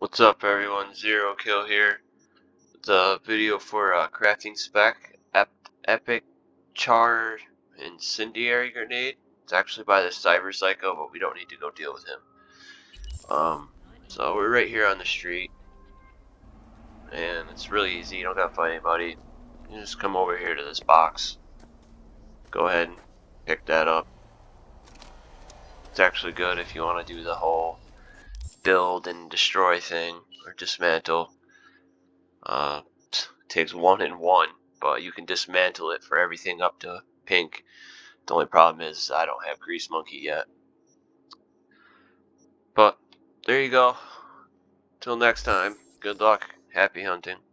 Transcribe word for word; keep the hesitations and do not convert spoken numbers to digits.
What's up everyone, Zero Kill here. The video for uh, crafting spec Ep Epic Char Incendiary Grenade. It's actually by the Cyber Psycho, but we don't need to go deal with him. Um, so we're right here on the street, and it's really easy. You don't gotta fight anybody. You just come over here to this box. Go ahead and pick that up. It's actually good if you want to do the whole build and destroy thing, or dismantle. Uh, it takes one and one, but you can dismantle it for everything up to pink. The only problem is I don't have Grease Monkey yet. But there you go. Till next time, good luck, happy hunting.